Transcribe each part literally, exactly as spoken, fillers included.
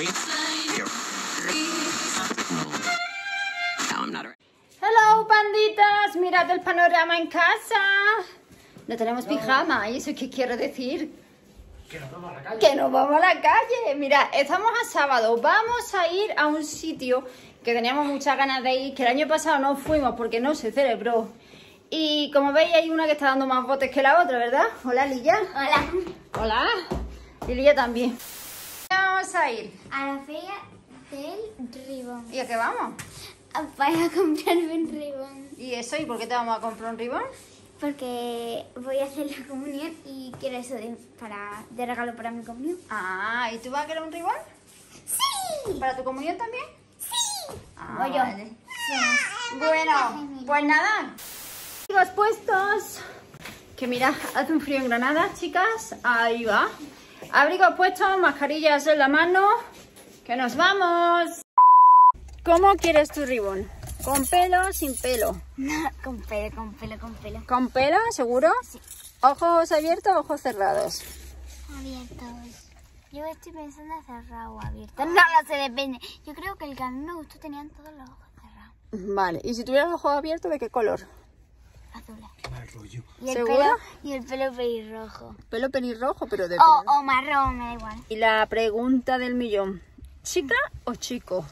Hello, panditas, mirad el panorama en casa. No tenemos pijama, ¿y eso qué quiere decir? Que nos vamos a la calle. Que nos vamos a la calle. Mira, estamos a sábado, vamos a ir a un sitio que teníamos muchas ganas de ir, que el año pasado no fuimos porque no se celebró. Y como veis hay una que está dando más botes que la otra, ¿verdad? Hola, Lilla. Hola. Hola. Y Lilla también. Vamos a ir A la feria del ribón. ¿y a qué vamos? Para comprarme un ribón. ¿Y eso? ¿Y por qué te vamos a comprar un ribón? Porque voy a hacer la comunión y quiero eso de, para, de regalo para mi comunión. Ah, ¿y tú vas a querer un ribón? ¡Sí! ¿Para tu comunión también? ¡Sí! Ah, Voy yo. vale. Bueno, pues nada. Los puestos. Que mirad, hace un frío en Granada, chicas. Ahí va. Abrigos puestos, mascarillas en la mano. Que nos vamos. ¿Cómo quieres tu ribón? ¿Con pelo o sin pelo? No, con pelo, con pelo, con pelo. ¿Con pelo, seguro? Sí. ¿Ojos abiertos o ojos cerrados? Abiertos. Yo estoy pensando en cerrado o abierto. No, no se depende. Yo creo que el que a mí me gustó tenían todos los ojos cerrados. Vale, y si tuvieras los ojos abiertos, ¿de qué color? Azules. Mal rollo. Y el ¿Seguro? pelo, y el pelo pelirrojo. Pelo pelirrojo, pero de O, o marrón, me da igual. Y la pregunta del millón. ¿Chica o chico?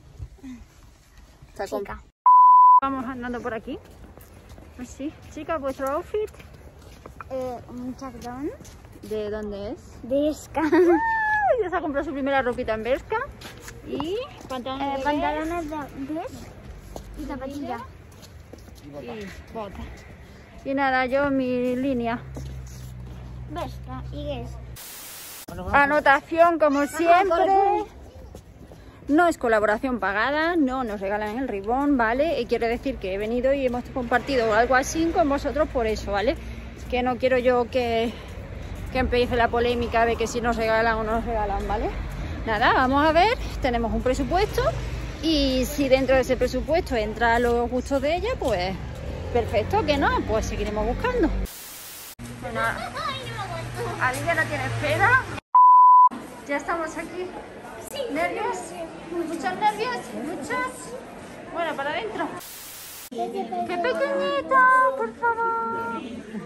Está con- Chica. Vamos andando por aquí. Así. Chicas, ¿vuestro outfit? Eh, un chaclón. ¿De dónde es? De esca. ¡Ay! Ya se ha comprado su primera ropita en Bershka. Y pantalones Eh, de pantalones de Guess y zapatillas. y botas. Y nada, yo mi línea. Vesca y Guess. Anotación como siempre. No es colaboración pagada, no nos regalan el ribón, ¿vale? Y quiere decir que he venido y hemos compartido algo así con vosotros por eso, ¿vale? Que no quiero yo que, que empiece la polémica de que si nos regalan o no nos regalan, ¿vale? Nada, vamos a ver, tenemos un presupuesto y si dentro de ese presupuesto entra a los gustos de ella, pues perfecto, que no, pues seguiremos buscando. Bueno, Alivia no tiene espera. Ya estamos aquí. ¿Nervios? ¿Muchos nervios? ¿Muchos? Bueno, para adentro. ¡Qué pequeñito! Por favor.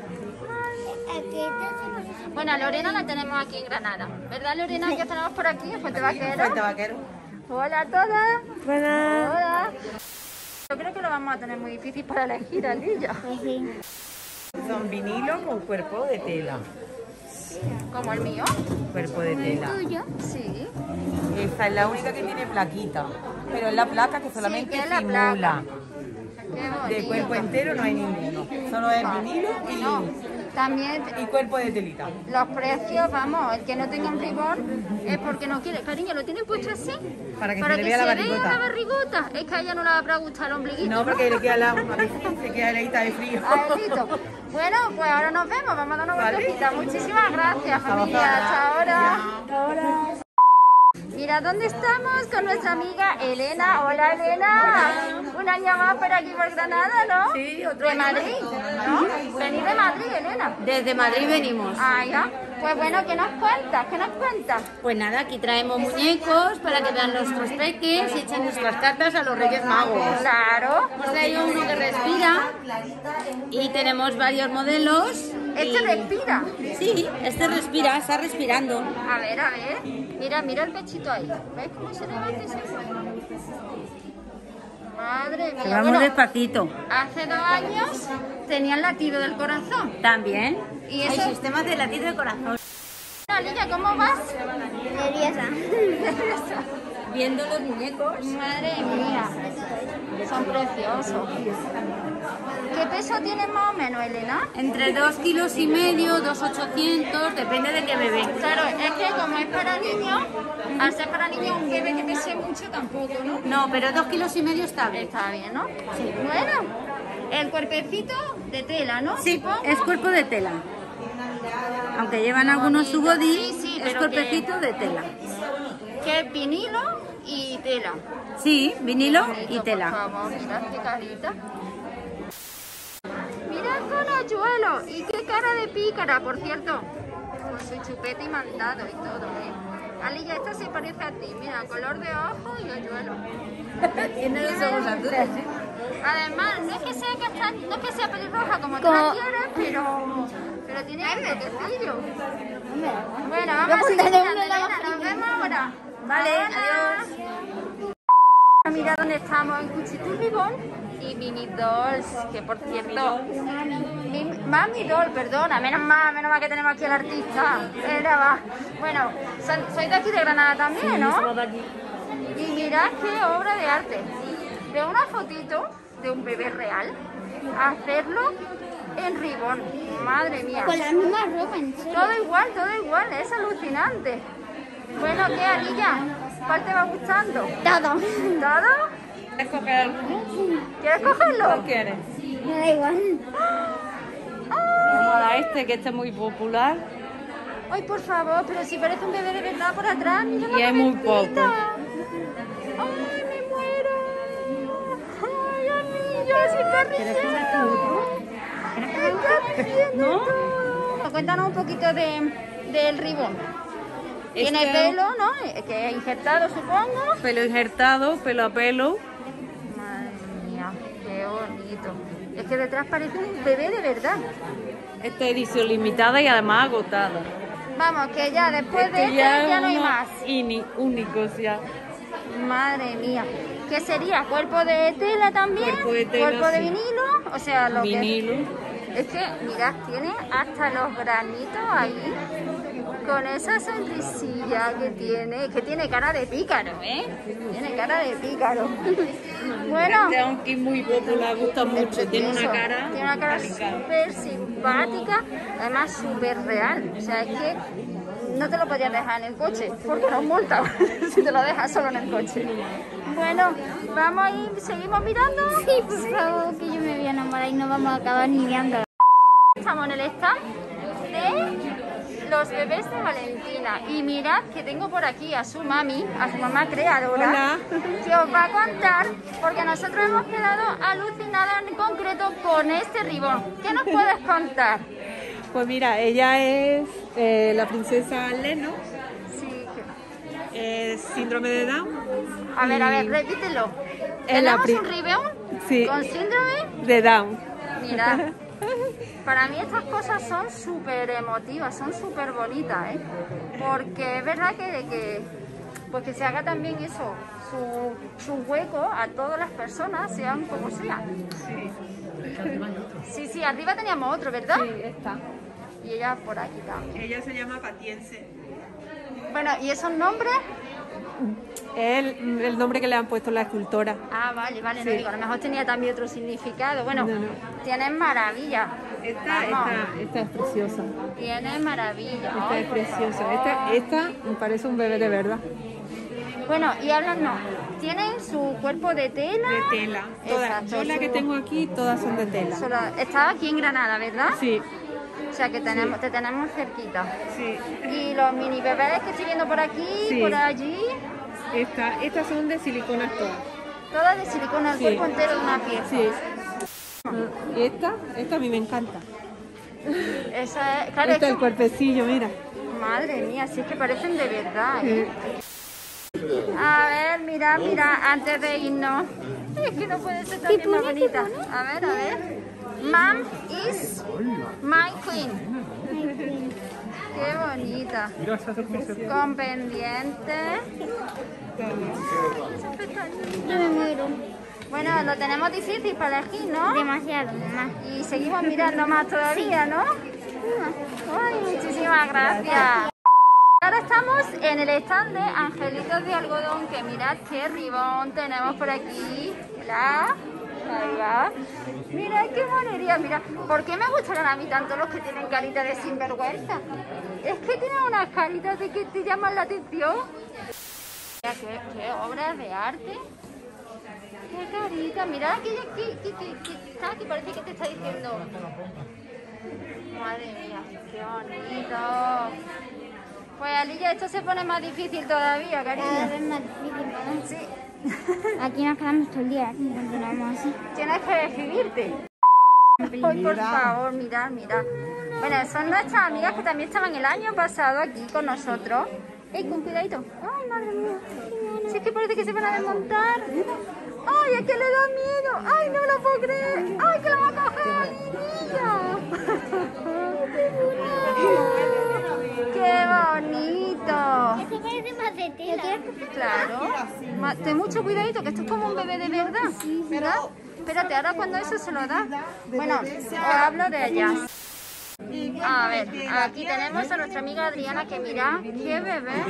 Bueno, Lorena la tenemos aquí en Granada. ¿Verdad, Lorena, que tenemos por aquí? Fuente Vaquero. Fuente Vaquero. Hola a todas. Buenas. Hola. Yo creo que lo vamos a tener muy difícil para elegir a Lilla. Son vinilo con cuerpo de tela. Como el mío. Cuerpo de tela. ¿Tuyo? Sí. Esta es la única que tiene plaquita. Pero es la placa que solamente que es la simula. placa. Qué De bonito. cuerpo entero no hay ninguno. Solo es vinilo No, y, también y cuerpo de telita. los precios, vamos, el que no tenga un ribón es porque no quiere. Cariño, ¿lo tienen puesto así? Para que Para se que le vea se la vea barrigota. la barrigota. Es que a ella no le habrá gustado el ombliguito. No, porque le queda la a veces se queda heladita de frío. A Elito. Bueno, pues ahora nos vemos. Vamos a dar una Vale. vueltecita. Muchísimas gracias, Hasta familia. ahora. Hasta ahora. Ya. Ahora. Mira dónde estamos con nuestra amiga Elena. Hola, Elena. Un año más por aquí por Granada, ¿no? Sí, otro De año Madrid, ¿no? Venid de Madrid, Elena. Desde Madrid venimos. Ah, ya. Pues bueno, ¿qué nos cuentas? ¿Qué nos cuentas? Pues nada, aquí traemos muñecos para que vean nuestros peques y echen nuestras cartas a los Reyes Magos. Claro. Hemos traído uno que respira y tenemos varios modelos. Este y- respira. Sí, este respira, está respirando. A ver, a ver. Mira, mira el pechito ahí. ¿Ves cómo se levanta ese? Madre mía. Vamos Bueno, despacito. hace dos años tenía el latido del corazón. También. Y Hay eso- sistemas de latido de corazón. Lilla, ¿cómo vas? Nerviosa. Viendo los muñecos. Madre mía. Son preciosos. ¿Qué peso tienen más o menos, Elena? Entre dos kilos y medio, dos ochocientos, depende de qué bebé. Claro, es que como es para niños, al ser para niños un bebé que pese mucho tampoco, ¿no? No, pero dos kilos y medio está bien. Está bien, ¿no? Sí. Bueno, el cuerpecito de tela, ¿no? Sí, Supongo. es cuerpo de tela. Aunque llevan algunos su bonito. body, Sí, sí, es pero cuerpecito de tela. Que es vinilo y tela. Sí, vinilo Bonito, y tela. Por favor, mira qué carita. Mira el conachuelo. Y qué cara de pícara, por cierto. Con su chupete y mandado y todo, ¿eh? Alilla, esta se parece a ti. Mira, color de ojo y hoyuelo. Tiene los ojos azules, ¿sí? Además, no es que sea castaña, no es que sea pelirroja como tú Como- la quieres, pero, pero tiene un toquecillo. Bueno, vamos a Voy a seguir ponerle mirando, una Elena, nos vemos ahora. Vale, adiós. Mira dónde estamos, en Cuchitril Ribón y Mini Dolls, que por cierto... Mi, Mami Doll, perdona, menos mal, menos mal que tenemos aquí al artista. Era, va. Bueno, son- sois de aquí de Granada también, ¿no? Y mirad qué obra de arte. De una fotito de un bebé real, hacerlo en Ribón. Madre mía. Con la misma ropa, en serio. Todo igual, todo igual, es alucinante. Bueno, ¿qué, Alilla? ¿Cuál te va gustando? Todo. ¿Todo? ¿Quieres coger alguno? ¿Quieres cogerlo? ¿Cuál quieres? Me da igual. Vamos a dar este, que este es muy popular. Ay, por favor, pero si parece un bebé de verdad por atrás. Mira la Y es muy cabecita. poco. Ay, me muero. Ay, Alilla, si está riendo. Está riendo todo. Cuéntanos un poquito de, del Ribón. Tiene Este- pelo, ¿no? Que es injertado, supongo. Pelo injertado, pelo a pelo. Madre mía, qué bonito. Es que detrás parece un bebé de verdad. Esta edición limitada y además agotada. Vamos, que ya después de Este este ya, es no hay uno más. ini- únicos ya. Madre mía. ¿Qué sería? ¿Cuerpo de tela también? Cuerpo de tela, ¿Cuerpo de sí. vinilo? O sea, lo Vinilo. que... Es que, mirad, tiene hasta los granitos ahí. Con esa sonrisilla que tiene. Que tiene cara de pícaro, ¿eh? Tiene cara de pícaro. Bueno. Este aunque es muy popular, gusta mucho. Tiene Eso, una cara. tiene una cara delicada. súper simpática, además súper real. O sea, es que no te lo podías dejar en el coche, porque nos multan si te lo dejas solo en el coche. Bueno, vamos a ir, seguimos mirando. Sí, por favor, que yo me voy a enamorar y no vamos a acabar ni viendo. Estamos en el stand de los bebés de Valentina. Y mirad que tengo por aquí a su mami, a su mamá creadora, Hola. que os va a contar, porque nosotros hemos quedado alucinadas en concreto con este Ribón. ¿Qué nos puedes contar? Pues mira, ella es eh, la princesa Leno, Sí, es síndrome de Down. a ver, a ver, y repítelo. Es la ¿Tenemos pri- un Ribón Sí. con síndrome? de Down. Mirad, para mí estas cosas son súper emotivas, son súper bonitas, ¿eh? Porque es verdad que, que, pues que se haga también eso, su, su hueco a todas las personas, sean como sean. Sí, sí, arriba teníamos otro, ¿verdad? Sí, está. Y ella por aquí también. Ella se llama Patiense. Bueno, ¿y esos nombres? Es el, el nombre que le han puesto la escultora. Ah, vale, vale, no Sí. digo, a lo mejor tenía también otro significado. Bueno, No, no. tienen maravilla. Esta, Vamos, esta, esta es preciosa. tienen maravilla. Esta Ay, es por preciosa. favor. Esta, esta me parece un bebé de verdad. Bueno, y háblanos, ¿tienen su cuerpo de tela? De tela. Todas. Exacto, Yo la que su- tengo aquí, todas son de tela. Solo- Está aquí en Granada, ¿verdad? Sí, O sea que tenemos, te tenemos cerquita. sí. Y los mini bebés que estoy viendo por aquí, Sí. por allí, Esta, estas son de silicona todas. todas de silicona, el Sí. cuerpo entero de una pieza. Sí. Y esta, esta a mí me encanta. Esa es, claro, Este es es el cuerpecillo, mira. que- madre mía, si es que parecen de verdad, ¿eh? A ver, mira, mira, antes de irnos. Es que no puede ser también más bonita. A ver, a ver. Mom is my queen. Qué bonita. Con pendiente. Yo me muero. Bueno, lo tenemos difícil para elegir, ¿no? Demasiado, mamá. Y seguimos mirando más todavía, ¿no? Ay, muchísimas gracias. Ahora estamos en el stand de angelitos de algodón, que mirad qué ribón tenemos por aquí. Mira, ahí va. Mira qué monería, mira. ¿Por qué me gustan a mí tanto los que tienen carita de sinvergüenza? Es que tienen unas caritas de que te llaman la atención. Mira qué, qué obras de arte. Qué carita, mira que, que, que, que, que está, que parece que te está diciendo. Madre mía, qué bonito. Pues Alilla, esto se pone más difícil todavía, Cada cariño. vez más difícil, mamá. Sí. Aquí nos quedamos todo el día, aquí continuamos así. Tienes que decidirte. Ay, por favor, mirad, mirad. Bueno, son nuestras amigas que también estaban el año pasado aquí con nosotros. ¡Ey, con cuidadito! ¡Ay, madre mía! Si es que parece que se van a desmontar. ¡Ay, es que le da miedo! ¡Ay, no me lo puedo creer! ¡Ay, que lo va a coger mi niña! ¡Qué bonito! Esto parece más de tela. Claro. Ma- Ten mucho cuidadito, que esto es como un bebé de verdad. ¿Verdad? Espérate, ahora cuando eso se lo da. Bueno, os hablo de ellas. A ver, aquí tenemos a nuestra amiga Adriana, que mira, qué bebé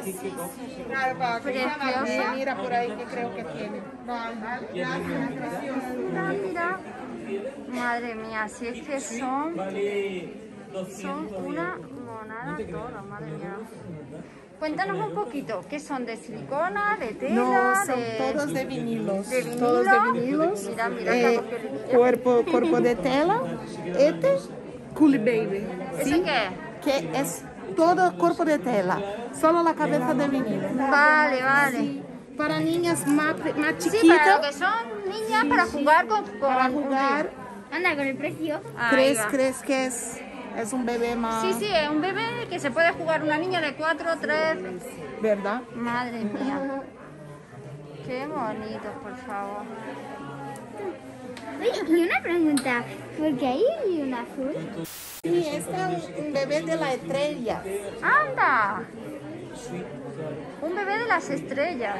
precioso. Mira por ahí que creo que tiene. Mira, mira. Madre mía, si es que son, son una monada todas, madre mía. Cuéntanos un poquito, ¿qué son? ¿De silicona, de tela, No, son de, todos de vinilos. de vinilo? Todos de vinilos. Mira, mira, Eh, qué riquilla. cuerpo, cuerpo de tela. Este, Cool Baby. ¿Eso qué es? Que es todo cuerpo de tela. Solo la cabeza de vinilo. Vale, vale. Para niñas más, más Sí, chiquitas. para lo que son niñas, para jugar con, con Para un jugar. Anda, con el precio. Ahí ¿Crees, va. ¿Crees que es, es un bebé más? Sí, sí, es un bebé que se puede jugar una niña de cuatro, tres. ¿Verdad? Madre mía. Qué bonito, por favor. Oye, y una pregunta, ¿por qué ahí hay un azul? Sí, este es un bebé de la estrella. ¡Anda! Un bebé de las estrellas.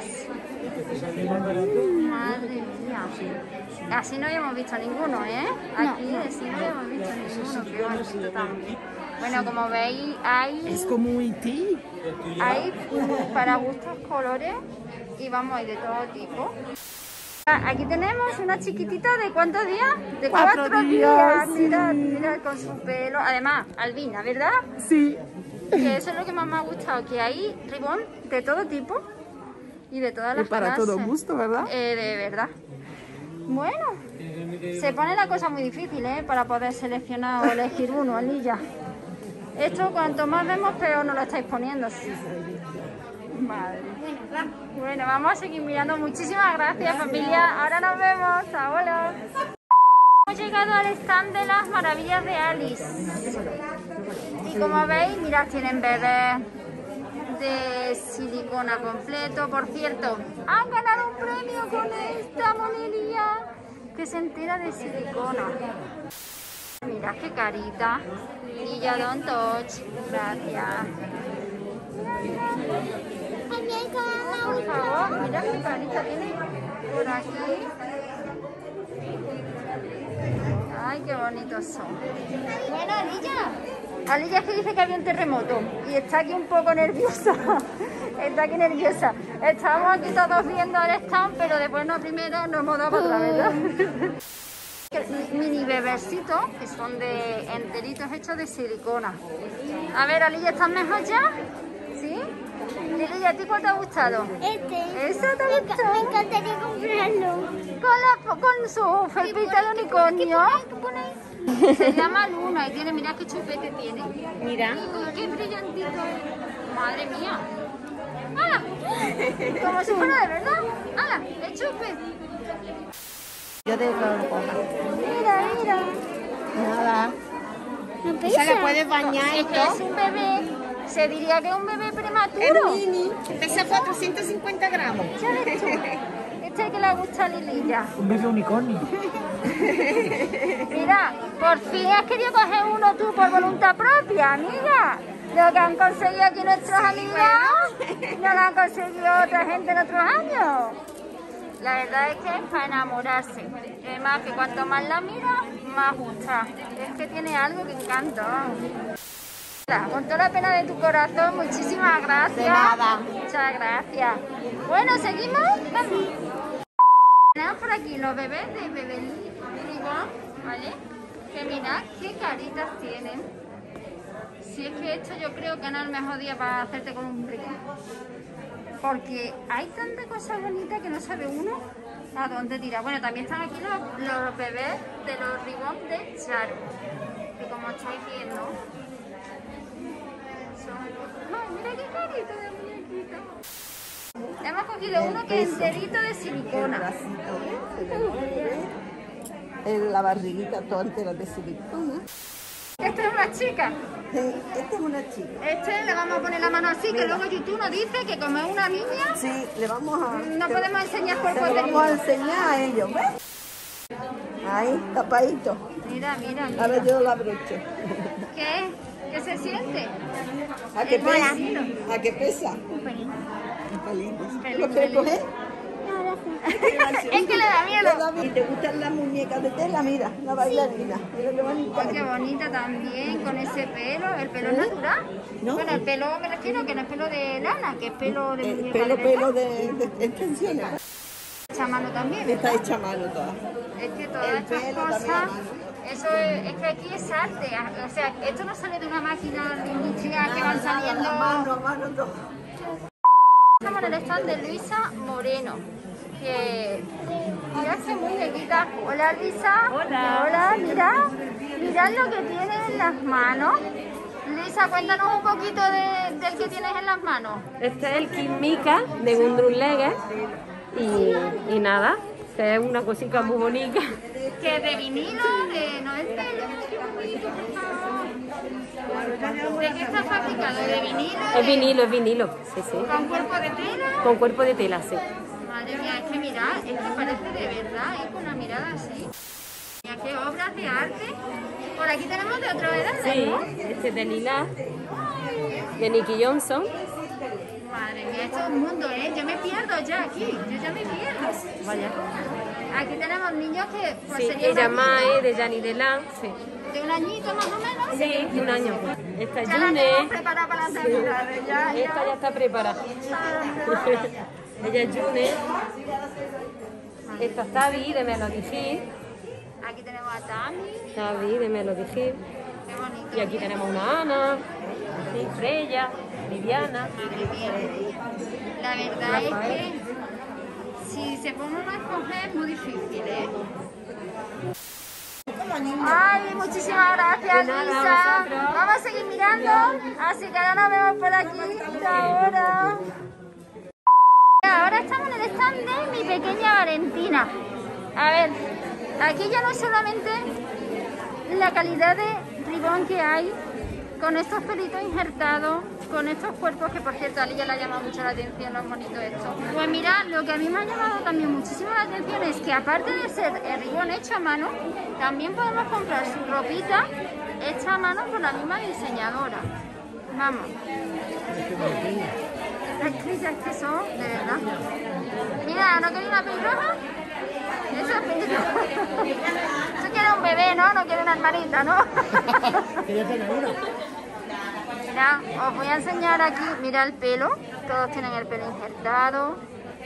Madre mía. Así no habíamos visto ninguno, ¿eh? Aquí así no habíamos visto ninguno. Qué bonito también. Bueno, como veis, hay, Es como un E T. hay para gustos colores y vamos, hay de todo tipo. Aquí tenemos una chiquitita de ¿cuántos días? De Cuatro cuatro, días, días. Mirad, mirad con su pelo. Además, albina, ¿verdad? Sí. Que eso es lo que más me ha gustado, que hay ribón de todo tipo y de todas Y las para clases. todo gusto, ¿verdad? Eh, de verdad. Bueno, se pone la cosa muy difícil, ¿eh? Para poder seleccionar o elegir uno, Alilla. Esto cuanto más vemos, peor nos lo estáis poniendo. Madre. Bueno, vamos a seguir mirando. Muchísimas gracias, familia. Ahora nos vemos. Hola. Hemos llegado al stand de las maravillas de Alice. Y como veis, mirad, tienen bebés de silicona completo. Por cierto, han ganado un premio con esta monedilla que se entera de silicona. Mirad qué carita. Lilla Don't Touch. Gracias. Por favor, mirad qué carita tiene por aquí. Ay, qué bonitos son. Bueno, Alilla. Alilla es que dice que había un terremoto y está aquí un poco nerviosa. Está aquí nerviosa. Estábamos aquí todos viendo el stand, pero después no, primero nos hemos dado para otra, ¿verdad? Mini bebecitos que son de enteritos hechos de silicona. A ver, Alilla, ¿estás mejor ya? ¿Sí? Lili, ¿a ti cuál te ha gustado? Este. ¿Eso te ha gustado? Me encantaría comprarlo. Con, la, con su felpita de unicornio. ¿Qué ponéis? Se llama Luna y tiene, mira qué chupete tiene. Mira. Uy, qué brillantito es. Madre mía. ¡Hala! Como si fuera de verdad. ¡Hala! ¡El chupe! Yo te lo coja. Mira, mira. Nada. No Se pesa. la puedes bañar y Es que todo. es un bebé. Se diría que es un bebé Es prematuro. mini. Pesa cuatrocientos cincuenta gramos. Ya ves tú. Este que le gusta a Lililla. Un bebé unicornio. Mira, por fin has querido coger uno tú por voluntad propia, amiga. Lo que han conseguido aquí nuestros amigos, no lo han conseguido otra gente en otros años. La verdad es que es para enamorarse. Es más, que cuanto más la miras, más gusta. Es que tiene algo que encanta. Con toda la pena de tu corazón, muchísimas gracias. De nada. Muchas gracias. Bueno, ¿seguimos? Vamos. Tenemos por aquí los bebés de Bebé Ribón, ¿vale? Que mirad qué caritas tienen. Si es que esto yo creo que no es el mejor día para hacerte con un ribón. Porque hay tanta cosa bonita que no sabe uno a dónde tirar. Bueno, también están aquí los, los bebés de los Ribón de Charo. Que como estáis viendo, son... ¡Ay, mira qué carita de muñequito! Hemos cogido uno que es enterito de silicona. La barriguita toda entera de silicona. Esta es una chica. Sí, esta es una chica. Este le vamos a poner la mano así, que luego YouTube nos dice que como es una niña, sí, le vamos a... no podemos enseñar cuerpo de de vamos a enseñar a ellos, ¿ves? Ahí, tapadito. Mira, mira, mira. A ver, yo la abrocho. ¿Qué? ¿Qué se siente? ¿A qué Es pesa? molanito. ¿A qué pesa? Un pelín. Un pelín. ¿Tú Pelín, lo quieres pelín. coger? Es que le da miedo. ¿Y te gustan las muñecas de tela? Mira, la bailarina. Mira qué bonita. Oh, qué bonita también, con ese pelo. ¿El pelo es natural? No. Bueno, el pelo me refiero que no es pelo de lana, que es pelo de Eh, muñeca pelo, de pelo verdad. de, de extensiones. Hecha a mano también, Está ¿verdad? hecha a mano toda. Es que todas El estas pelo también a cosas, mano. eso es, es que aquí es arte. O sea, esto no sale de una máquina industrial que van saliendo. A mano, a mano todo. Estamos en el stand de Luisa Moreno, que mira hace muñequitas. Hola Luisa. Hola. Hola, mira. Mirad lo que tienes en las manos. Luisa, cuéntanos un poquito de- del que tienes en las manos. Este es el Kid Mika de Gundrun Leger y, y nada, que es una cosita muy bonita. Que de vinilo, de no es pelo. Qué bonito, por favor. ¿De qué está fabricado? ¿De vinilo? Es de- vinilo, es vinilo, sí, sí. ¿Con cuerpo de tela? Con cuerpo de tela, sí. Madre mía, es que mirad, es que parece de verdad, es con una mirada así. Mira qué obras de arte. Por aquí tenemos de otro edad, Sí, ¿no? este es de Lila, de Nicky Johnson. Madre mía, esto es un mundo, ¿eh? Yo me pierdo ya aquí, yo ya me pierdo. Vaya. Aquí tenemos niños que pues, Sí, serían ella aquí, Mae, de Jani Delan, sí. de un añito más o menos. Sí, de un año. Esta es Ya la tenemos June. preparada para las navidades, ya, ya. Esta ya está preparada. Ella es June. Esta es Tavi, de Melody Hill. Aquí tenemos a Tami, Tavi, de Melody Hill. qué bonito. Y aquí tenemos una Ana, sí, Freya, Viviana. Madre mía. La verdad es que si se pone uno a escoger es muy difícil, ¿eh? Ay, muchísimas gracias, De nada, Luisa. vosotros. Vamos a seguir mirando, así que ahora nos vemos por aquí. Hasta ahora. Ahora estamos en el stand de mi pequeña Valentina. A ver, aquí ya no es solamente la calidad de ribón que hay, con estos pelitos injertados, con estos cuerpos que por cierto a ella le ha llamado mucho la atención los bonitos estos. Pues mira, lo que a mí me ha llamado también muchísimo la atención es que aparte de ser el ribón hecho a mano, también podemos comprar su ropita hecha a mano por la misma diseñadora. Vamos. Es que ya es que son, de verdad. Mira, ¿no queréis una pelirroja? Eso es pelirroja. Tú quieres un bebé, ¿no? No quieres una hermanita, ¿no? Mira, os voy a enseñar aquí, mira el pelo, todos tienen el pelo injertado.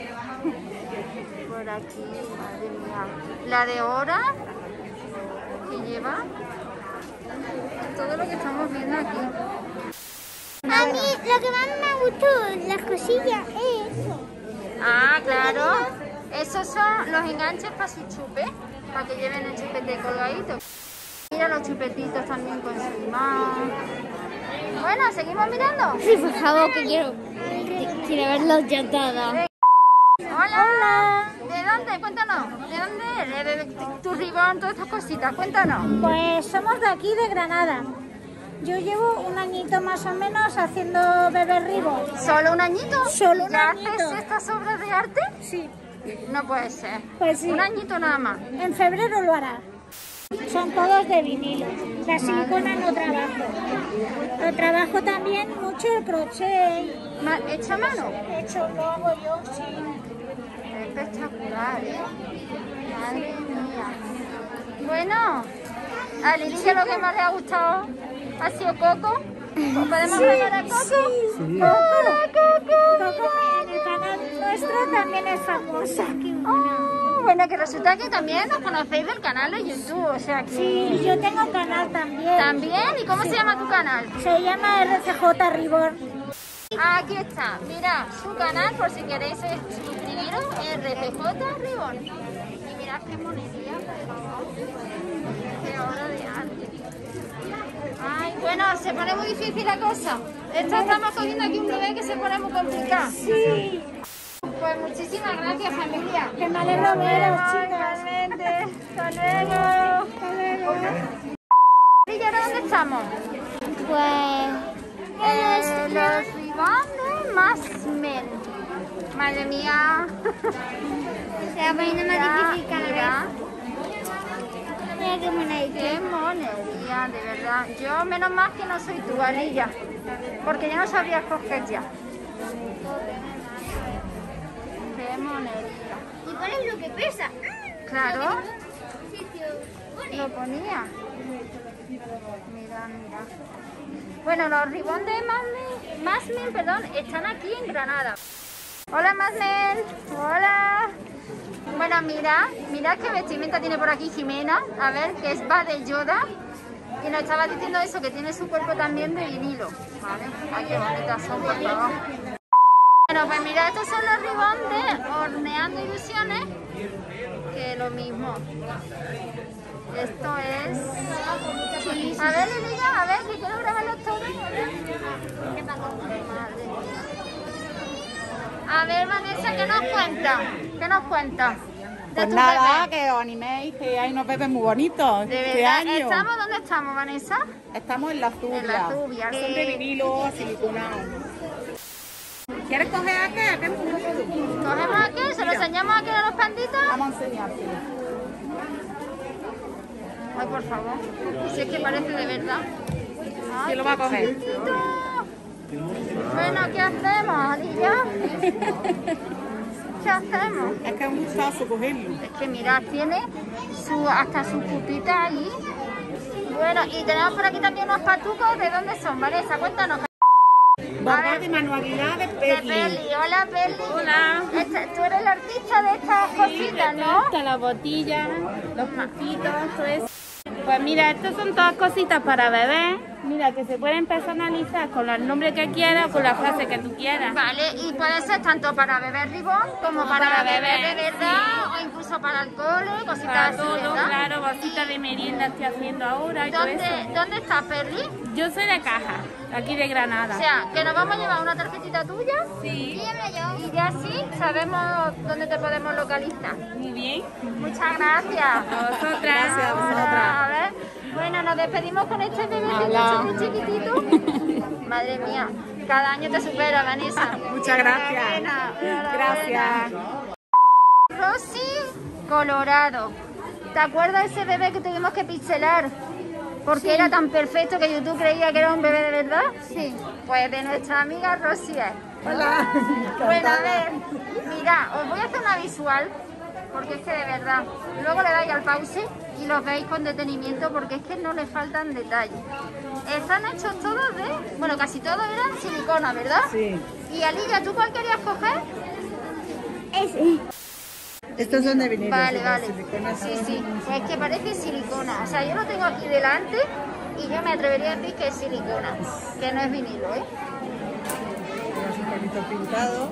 Por aquí, madre mía. La de hora que lleva, todo lo que estamos viendo aquí. A mí lo que más me gustó, las cosillas, es eso. Ah, claro. Esos son los enganches para su chupe, para que lleven el chupete colgadito. Mira los chupetitos también con su imán. Bueno, ¿seguimos mirando? Sí, por favor, que quiero, quiero verlos ya todos. Hola. ¿De dónde? Cuéntanos. ¿De dónde eres? De tu ribón, todas estas cositas. Cuéntanos. Pues somos de aquí, de Granada. Yo llevo un añito más o menos haciendo bebé ribón. ¿Solo un añito? Solo un ¿Ya añito. haces estas obras de arte? Sí, No puede ser. pues sí. Un añito nada más. En febrero lo hará. Son todos de vinilo. La silicona no trabajo. Lo trabajo también mucho el crochet. Ma- ¿Hecha a mano? Hecho, lo hago yo, sí. Espectacular, ¿eh? Madre mía. Bueno, a Lili lo que más le ha gustado ha sido Coco. ¿Podemos ver a Coco? Hola, Coco. Coco en el canal nuestro también es famosa. Qué buena. Oh, bueno, que resulta que también nos conocéis del canal de YouTube, o sea que... Sí, yo tengo canal también. ¿También? ¿Y cómo se llama tu canal? Se llama R C J Ribón. Aquí está, mira, su canal por si queréis suscribiros, R C J Ribón. Y mirad qué monería, por favor. Qué obra de arte. Ay, bueno, se pone muy difícil la cosa. Esto estamos cogiendo aquí un bebé que se pone muy complicado. Sí, Pues muchísimas gracias, familia. que me alegro veros, chicas. Igualmente. Hasta luego. Hasta luego. ¿Y ahora dónde estamos? Pues... Eh, los ribones de Masmen. Madre mía. Se va poniendo más difícil cada Mira, vez. Mira qué monedita. qué monería, de verdad. Yo menos mal que no soy tú, Alilla, porque yo no sabría escoger ya. Qué monería. ¿Y cuál es lo que pesa? Claro, Sitio. lo ponía. Mira, mira. Bueno, los ribones de Masmen, Masmen, perdón, están aquí en Granada. Hola, Masmen. Hola. Bueno, mira, mira qué vestimenta tiene por aquí Jimena. A ver, que es va de Yoda. Y nos estaba diciendo eso, que tiene su cuerpo también de vinilo. Vale, ay, qué bonitas son, por favor. Bueno, pues mira, estos son los ribones de Horneando Ilusiones. Que lo mismo. Esto es... A ver, Liliana, a ver, que quiero grabarlos todos. A ver. Madre mía. A ver, Vanessa, ¿qué nos cuenta? ¿Qué nos cuenta? De Pues tu nada, bebé. que os animéis, que hay unos bebés muy bonitos De este verdad, año. ¿estamos dónde estamos, Vanessa? Estamos en la Zubia. En la Zubia, Son sí. de vinilo siliconado. ¿Quieres coger a qué? ¿A qué? ¿Cogemos aquí? ¿Se lo enseñamos aquí a los panditas? Vamos a enseñarte. Ay, por favor. Si es que parece de verdad. Ay, ¿Quién lo va a qué coger? chiquitito. Bueno, ¿qué hacemos, Alilla? ¿Qué hacemos? Es que es un gustazo cogerlo. Es que mirad, tiene su, hasta su putita ahí. Bueno, y tenemos por aquí también unos patucos. ¿De dónde son, Vanessa? Cuéntanos. Bordado de manualidades, De Peli. Peli. Hola, Peli. Hola. Esta- tú eres la artista de estas cositas, ¿no? Esta, la botella, los pupitos, todo eso. Pues mira, estas son todas cositas para bebés. Mira, que se pueden personalizar con el nombre que quieras o con la frase que tú quieras. Vale, y puede ser tanto para beber ribón como para, para beber beber, de verdad o incluso para el cole, cositas Para así, todo, ¿verdad? claro, bolsitas de merienda estoy haciendo ahora y todo eso. ¿Dónde, ¿Dónde está Perli? Yo soy de Caja, aquí de Granada. O sea, que nos vamos a llevar una tarjetita tuya Sí, y ya sí sabemos dónde te podemos localizar. muy bien. Muchas gracias. A vosotras. Gracias a vosotras. Ahora, a ver, bueno, nos despedimos con este bebé muy chiquitito. Madre mía, cada año te supera, Vanessa. Muchas gracias. Enhorabuena, enhorabuena. Gracias. Rosy Colorado. ¿Te acuerdas de ese bebé que tuvimos que pixelar? Porque era tan perfecto que YouTube creía que era un bebé de verdad. Sí. Pues de nuestra amiga Rosy es. Hola. Bueno, a ver, mira, os voy a hacer una visual, porque es que de verdad, luego le dais al pause y los veis con detenimiento, porque es que no le faltan detalles. Están hechos todos de, bueno, casi todos eran silicona, ¿verdad? Sí. Y Alilla, ¿tú cuál querías coger? Ese. Estos son de vinilo. Vale, sí, vale. silicona, Sí, sí, pues que parece silicona. O sea, yo lo tengo aquí delante y yo me atrevería a decir que es silicona, que no es vinilo, ¿eh? Es un poquito pintado.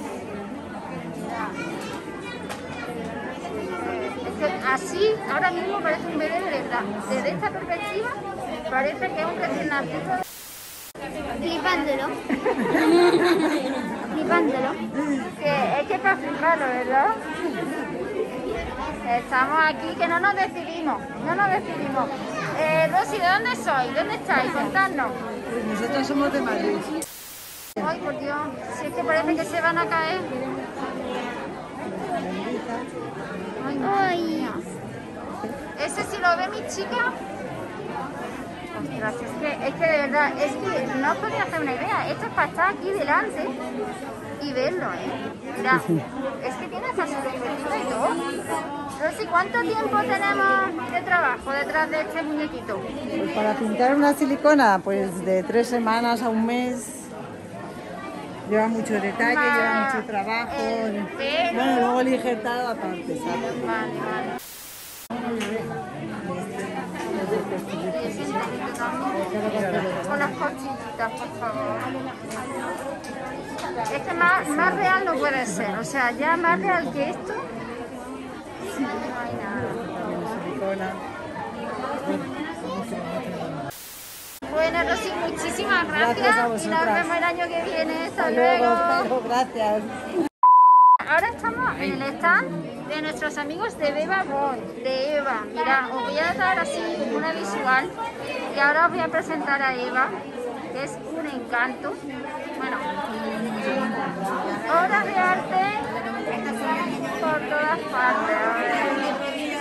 Es que así, ahora mismo parece un bebé de verdad. Desde esta perspectiva, parece que es un recién nacido. Flipándolo. Flipándolo. Que es que es para fliparlo, ¿verdad? Estamos aquí, que no nos decidimos, no nos decidimos. Eh, Rosy, ¿de dónde sois? ¿Dónde estáis? Contadnos. Nosotros somos de Madrid. Ay, por Dios, si es que parece que se van a caer. Ay, madre mía. Ese si lo ve mi chica. Ostras, es que, es que de verdad, es que no os podéis hacer una idea. Esto es para estar aquí delante y verlo, ¿eh? Mira, es que tiene hasta su lengüetita y todo. Rosy, ¿cuánto tiempo tenemos de trabajo detrás de este muñequito? Pues para pintar una silicona, pues de tres semanas a un mes. Lleva mucho detalle, Ma- lleva mucho trabajo. el pelo. Bueno, luego el injertado aparte, ¿sabes? Vale, vale. Y ese interiorito también. Con las costillitas, por favor. Es que más, más real no puede ser. O sea, ya más real que esto. No hay nada. Silicona. Bueno, Rosy, muchísimas gracias. Gracias a Y nos vosotras. vemos el año que viene. Hasta Hasta luego. luego, gracias. Ahora estamos en el stand de nuestros amigos de Beba Boy, de Eva. Mira, os voy a dar así una visual Y ahora os voy a presentar a Eva, que es un encanto. Bueno, obras de arte por todas partes. A ver.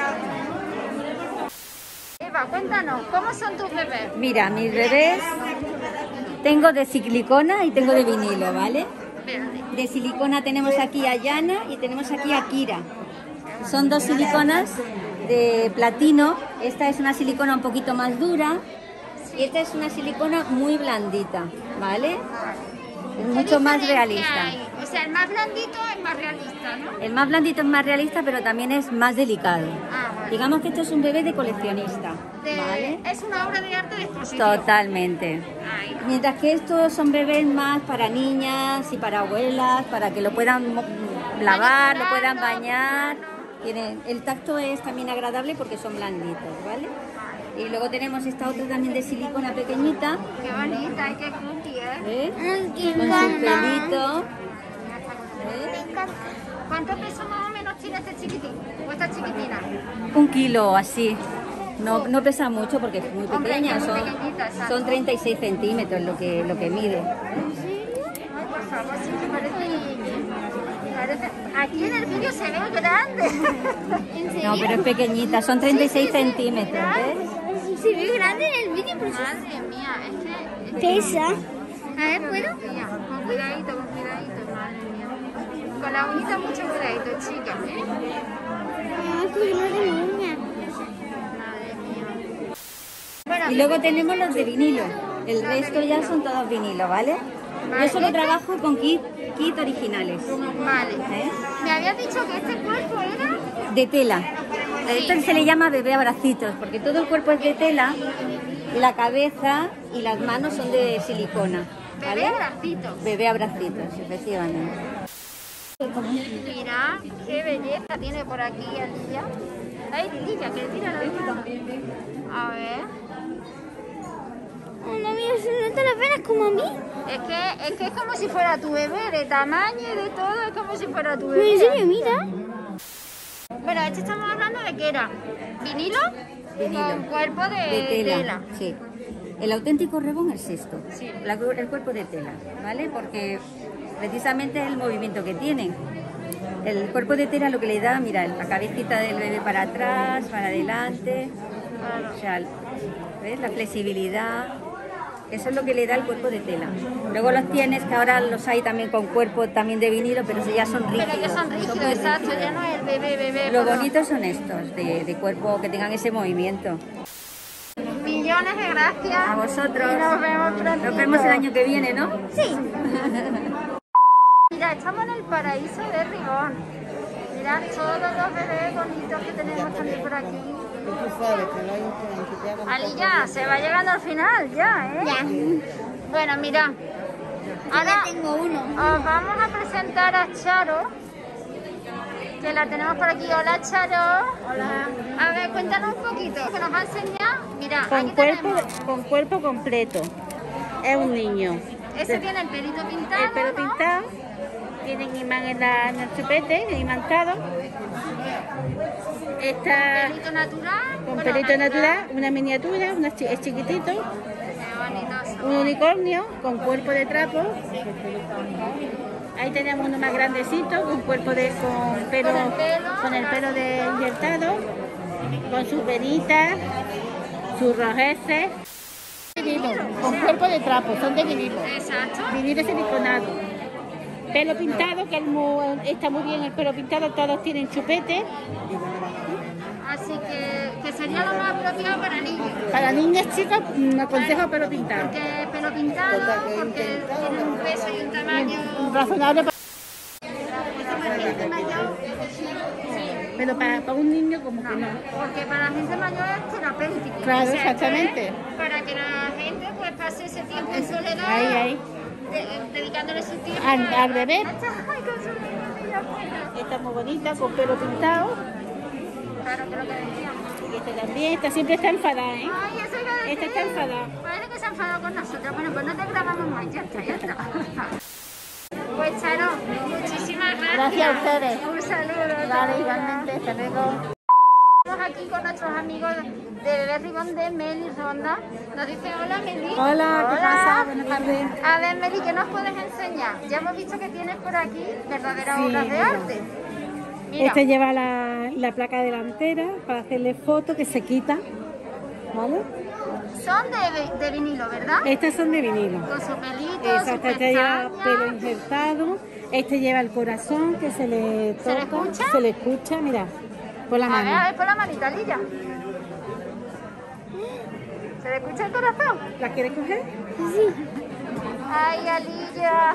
Eva, cuéntanos, ¿cómo son tus bebés? Mira, mis bebés tengo de silicona y tengo de vinilo, ¿vale? De silicona tenemos aquí a Yana y tenemos aquí a Kira. Son dos siliconas de platino. Esta es una silicona un poquito más dura y esta es una silicona muy blandita, ¿vale? Es mucho más realista. O sea, el más blandito es más realista, ¿no? El más blandito es más realista, pero también es más delicado. Ah, bueno. Digamos que esto es un bebé de coleccionista, De- ¿vale? Es una obra de arte de exposición. Totalmente. Ay, no. Mientras que estos son bebés más para niñas y para abuelas, para que lo puedan mo- lavar, lo puedan bañar. Tienen, el tacto es también agradable porque son blanditos, ¿vale? Y luego tenemos esta otra también de silicona pequeñita, Qué bonita, ay, qué cookie, ¿eh? ¿eh? Ay, qué Con su gana. pelito. ¿eh? ¿Cuánto peso más o menos tiene este chiquitín? ¿O esta chiquitina? Un kilo así. No, no pesa mucho porque es muy Hombre, pequeña, es muy son, pequeñita, exacto. son treinta y seis centímetros lo que, lo que mide. Ay, por favor, sí que parece... parece... Aquí en el vídeo se ve grande. No, pero es pequeñita, son treinta y seis centímetros, ¿ves? Se ve grande en el vídeo, pero Madre mía, es que... es que- pesa. A ver, ¿puedo? Con cuidadito, con cuidadito, madre mía. Con la uñita mucho cuidadito, chicas, ¿eh? Ah, que no de niña. Madre mía. Bueno, Y luego tenemos los de vinilo. El resto ya son todos vinilo, ¿vale? Yo solo trabajo con kit, kit originales. vale. ¿eh? Me habías dicho que este cuerpo era... De tela. A esto se le llama bebé abracitos, porque todo el cuerpo es de tela, la cabeza y las manos son de silicona. Bebé ¿Vale? abracitos. Bebé abracitos, efectivamente. Mira, qué belleza tiene por aquí Alilla. Ay, Lilla, que tira la mano. A ver. Oh, no, mira, se nota las venas como a mí. Es que, es que es como si fuera tu bebé, de tamaño y de todo, es como si fuera tu Pero en bebé. serio, mira. Bueno, este estamos hablando de que era vinilo, Vinilo. con cuerpo de, De tela, tela. sí. El auténtico rebón es esto, Sí. la- el cuerpo de tela, ¿vale? Porque precisamente es el movimiento que tienen. El cuerpo de tela lo que le da, mira, la cabecita del bebé para atrás, para adelante, o sea, ¿ves? La flexibilidad, eso es lo que le da el cuerpo de tela. Luego los tienes, que ahora los hay también con cuerpo también de vinilo, pero ya son rígidos. Pero que son rígidos, muy exacto, rígidos. ya no es el bebé, bebé. Lo pero- bonitos son estos, de, de cuerpo, que tengan ese movimiento. Millones de gracias. A vosotros. Y nos vemos pronto. Nos vemos el año que viene, ¿no? Sí. Mira, estamos en el paraíso de Ribón. Mira todos los bebés bonitos que tenemos también por aquí. Ali ya, se va llegando al final ya, ¿eh? Ya. Bueno, mira. Ahora tengo uno. os vamos a presentar a Charo, que la tenemos por aquí. Hola, Charo. Hola. A ver, cuéntanos un poquito, que nos va a enseñar. Mira, Con aquí cuerpo, tenemos. con cuerpo completo. Es un niño. Ese tiene el pelito pintado, El pelo ¿no? pintado. Tienen imán en, la, en el chupete, imantado. Está Pelito natural. con bueno, pelito natural, una miniatura, una chi- es chiquitito. Qué bonitos son. Un unicornio con cuerpo de trapo. Ahí tenemos uno más grandecito, con cuerpo de con pelo, Con el pelo. con el pelo de injertado, con sus venitas, sus rojeces. Vinilo, con cuerpo de trapo, son de vinilo. Exacto. Vinilo siliconado. Pelo pintado, que es muy- está muy bien el pelo pintado, todos tienen chupete. Así que, que sería lo más apropiado para niños. Para niñas chicas, mm, aconsejo pelo pintado. Porque pelo pintado, porque tiene un peso y un tamaño. Razonable para... Para gente mayor, Pero para, para un niño como que no. porque para la gente mayor es terapéutico. Claro, O sea, exactamente. esto es para que la gente pues pase ese tiempo en soledad, Ahí, ahí. de- dedicándole su tiempo Al, a- al bebé. Ay, con su niña afuera. Está muy bonita, con pelo pintado. Claro, que lo que decíamos. Y esta también, esta siempre está enfadada, ¿eh? Ay, eso iba a decir. Esta está enfadada. Parece que se ha enfadado con nosotros. Bueno, pues no te grabamos más, ya está, ya está. Pues Charo, muchísimas gracias. Gracias a ustedes. Un saludo. Vale, igualmente, hasta luego. Estamos aquí con nuestros amigos de Bebé Ribón de Meli Ronda. Nos dice hola Meli. Hola, ¿qué pasa? Buenas tardes. A ver Meli, ¿qué nos puedes enseñar? Ya hemos visto que tienes por aquí verdaderas Sí, obras de mira. arte. Mira. Este lleva la, la placa delantera para hacerle foto que se quita, ¿vale? Son de, de vinilo, ¿verdad? Estas son de vinilo. Con su pelito, Exacto, su este lleva pestaña. pelo injertado, este lleva el corazón que se le toca, ¿Se le escucha? se le escucha, mira, por la A mano. ver, a ver, por la manita, Lilla. ¿Se le escucha el corazón? ¿La quieres coger? Ay, Alilla.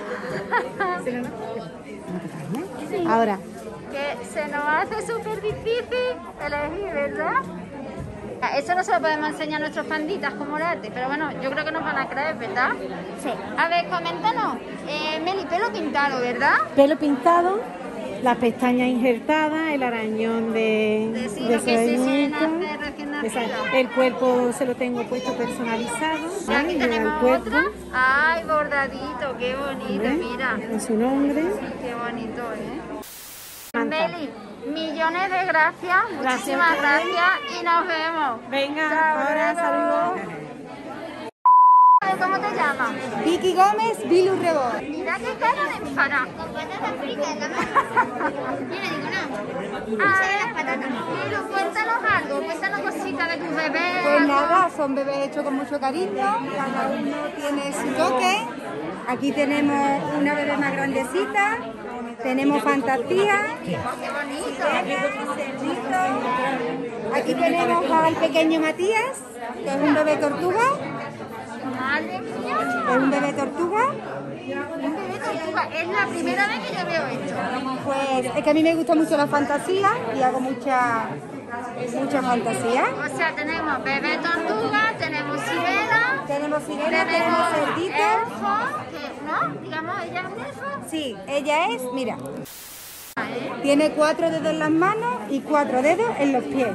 Ahora, Que se nos hace súper difícil elegir, ¿verdad? Eso no se lo podemos enseñar a nuestros panditas como arte, pero bueno, yo creo que nos van a creer, ¿verdad? Sí. A ver, coméntanos. Eh, Meli, pelo pintado, ¿verdad? pelo pintado, las pestañas injertadas, el arañón de, De sí, de lo que se suele sueñito. hacer recién nacido. Exacto. El cuerpo se lo tengo puesto personalizado, Y ¿vale? aquí Lleva el tenemos cuerpo, otra. Ay, bordadito, qué bonito, ¿ves? mira. Con su nombre. Qué bonito, ¿eh? Encanta. Meli, millones de gracias, muchísimas gracias y nos vemos. Venga, Hasta ahora luego. saludos. ¿Cómo te llamas? Vicky Gómez, Vilu Rebord. Mira qué cara de enfadada. Con patatas fritas en la mano. Yo no digo nada. A ver, Vilu, cuéntanos algo, cuéntanos cositas de tus bebés. Pues algo. nada, son bebés hechos con mucho cariño, cada uno tiene su toque. Aquí tenemos una bebé más grandecita, tenemos Fantasía, Qué bonito. Cerdito. Aquí tenemos al pequeño Matías, que es un bebé tortuga, Madre mía. es un bebé tortuga. Un bebé tortuga. Es la primera vez que yo veo esto. Pues es que a mí me gusta mucho la fantasía y hago mucha, mucha fantasía. O sea, tenemos bebé tortuga, tenemos sirena, Tenemos sirena, tenemos cerdito. elfo, que, ¿no? Digamos, ella es un elfo. Sí, ella es, mira, tiene cuatro dedos en las manos y cuatro dedos en los pies.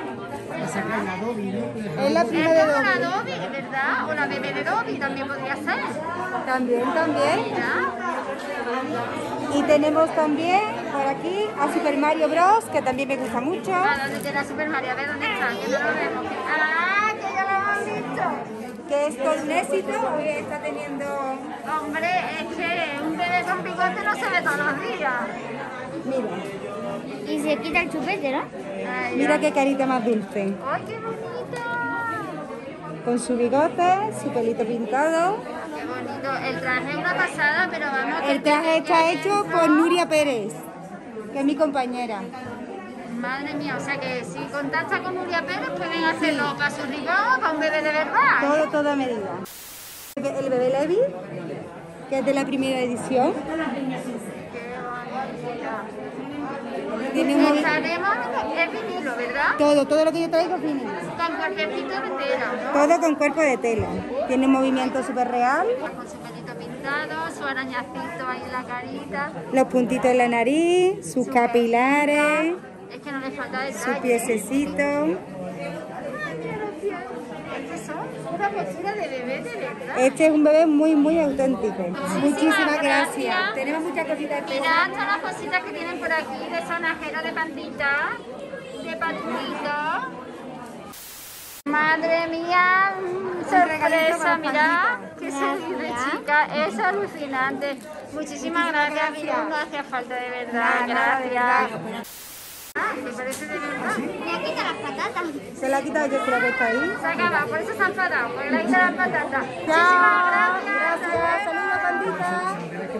Es la prima de Es como Dobby. la Dobby, ¿verdad? O la bebé de Dobby también podría ser. También, también. ¿Ya? Y tenemos también por aquí a Super Mario Bros, que también me gusta mucho. ¿A dónde tiene la Super Mario? A ver, ¿dónde está? Que no lo vemos. ¡Ah, que ya lo hemos visto! Que es todo un éxito, hoy está teniendo... Hombre, es que un bebé con bigote no se ve todos los días. Mira, Y se quita el chupete, ¿no? Ay, mira qué carita más dulce. ¡Ay, qué bonito! Con su bigote, su pelito pintado. ¡Qué bonito! El traje es una pasada, pero vamos... que El traje está hecho por Nuria Pérez, que es mi compañera. Madre mía, o sea que si contactas con Nuria Pérez pueden hacerlo para su rigor, para un bebé de verdad. Todo, todo a medida. El bebé Levi, que es de la primera edición. Tiene un movi- Estaremos, es vinilo, ¿verdad? todo, todo lo que yo traigo es vinilo. Con cuerpecito de tela, ¿no? Todo con cuerpo de tela. Tiene un movimiento súper real. Con su pelito pintado, su arañacito ahí en la carita. Los puntitos en la nariz, sus capilares, Es que no le falta detalle. su piececito. Ay, mira los pies. Es que son una postura de bebé de verdad. Este es un bebé muy, muy auténtico. Muchísimas Muchísimas gracias. gracias. Tenemos muchas cositas aquí. Mirad todas las cositas que tienen por aquí de sonajero de pandita, de patulito. Madre mía, mm, sorpresa, mirad que se dice chica, es alucinante. Muchísimas gracias, mira, no hacía falta de verdad, gracias. Ah, ¿te parece de verdad? Me quita las patatas. Se la ha quitado yo, se la he puesto ahí. Se acaba, por eso se ha enfadado, porque le ha quitado las patatas. Muchísimas Chao. gracias. Gracias. Saludos, pandita.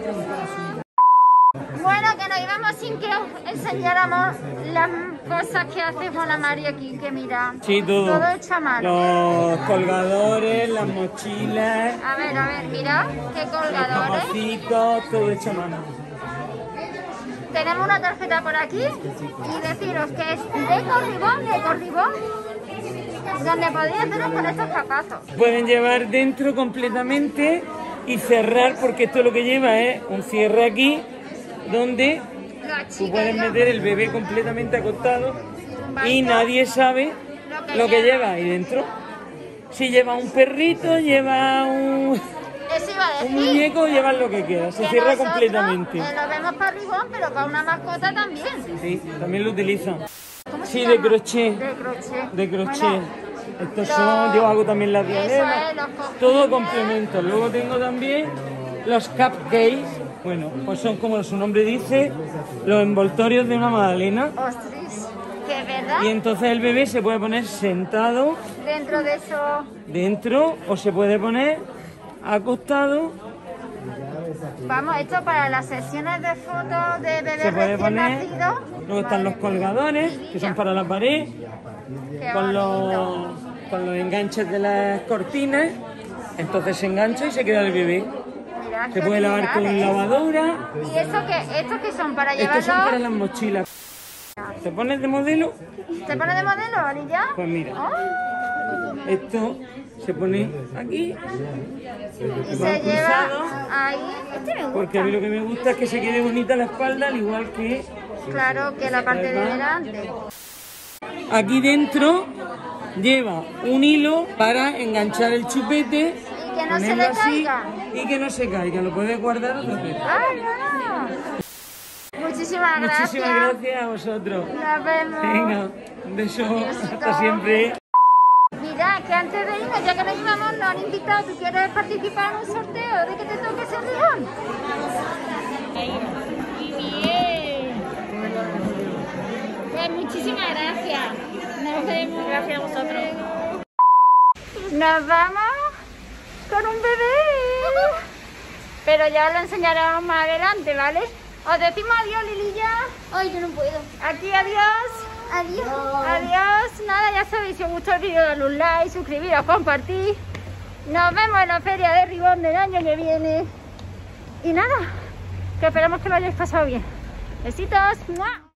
Bueno, que nos íbamos sin que os enseñáramos las cosas que hace Juana María aquí, que mira. Sí, todo. Todo hecho a mano. Los colgadores, las mochilas, A ver, a ver, mira, qué los colgadores. capocitos, todo hecho a mano. Tenemos una tarjeta por aquí y deciros que es de Corribón, de Corribón, donde podéis haceros con estos capazos. Pueden llevar dentro completamente y cerrar, porque esto lo que lleva es un cierre aquí, donde La tú chica puedes y yo- meter el bebé completamente acostado y vasito. nadie sabe Lo que lo que lleva. lleva ahí dentro. Si lleva un perrito, lleva un, Eso iba a un decir. muñeco, lleva lo que quiera, se que cierra nosotros, completamente. eh, lo vemos para Ribón, pero para una mascota también. Sí, también lo utilizan. ¿Cómo se Sí, llama? de crochet. De crochet. De crochet. Bueno, Estos los- son, yo hago también las eso diademas. es, los cojines. Todo complemento. Luego tengo también los cupcakes. Bueno, pues son como su nombre dice, los envoltorios de una magdalena. Ostras, que es verdad. Y entonces el bebé se puede poner sentado Dentro de eso, dentro o se puede poner acostado. vamos, esto para las sesiones de fotos de bebés Se puede recién poner. nacidos. Luego están los colgadores, que son para la pared, Qué con bonito. los, con los enganches de las cortinas. Entonces se engancha y se queda el bebé. Mirad Se qué puede lavar con genial, ¿eh? lavadora. ¿Y eso qué? ¿Estos qué son? ¿Para Estos son para llevarlo? las mochilas. ¿Te pones de modelo? ¿Se pone de modelo, Olivia? Pues mira, Oh, esto se pone aquí. y Va se cruzado, lleva ahí. Este me gusta. porque a mí lo que me gusta es que se quede bonita la espalda, al igual que Claro, que la parte de Ahí va. delante. aquí dentro lleva un hilo para enganchar el chupete, Y que no se ponerlo le así caiga. y que no se caiga, lo puedes guardar donde quieras. ¡Ay, no! Muchísimas gracias. Muchísimas gracias a vosotros. Nos vemos. Venga, un beso, hasta siempre. Mira, que antes de irnos, ya que nos íbamos, nos han invitado. ¿Tú quieres participar en un sorteo de que te toque ese león? Muy bien. Pues muchísimas gracias. Nos vemos. Gracias a vosotros. Nos vamos con un bebé. Pero ya lo enseñaremos más adelante, ¿vale? Os decimos adiós, Lililla. Ay, yo no puedo. Aquí, adiós. Adiós. Adiós. Nada, ya sabéis, si os gustó el vídeo, dadle un like, suscribiros, compartir. Nos vemos en la feria de Ribón del año que viene. Y nada, que esperamos que lo hayáis pasado bien. Besitos. ¡Mua!